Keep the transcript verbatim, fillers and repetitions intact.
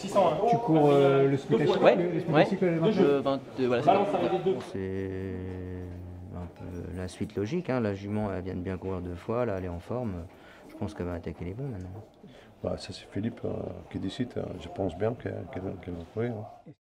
Tu cours euh, le sprint classique, Ouais, le, le sprint ouais. classique, le vingt-neuf. Je, vingt, euh, voilà, c'est ça. C'est un peu la suite logique, hein. La jument, elle vient de bien courir deux fois, là elle est en forme. Je pense qu'elle va attaquer les bons maintenant. Bah, ça c'est Philippe euh, qui décide, hein. Je pense bien qu'elle qu'elle- qu'elle va courir, hein.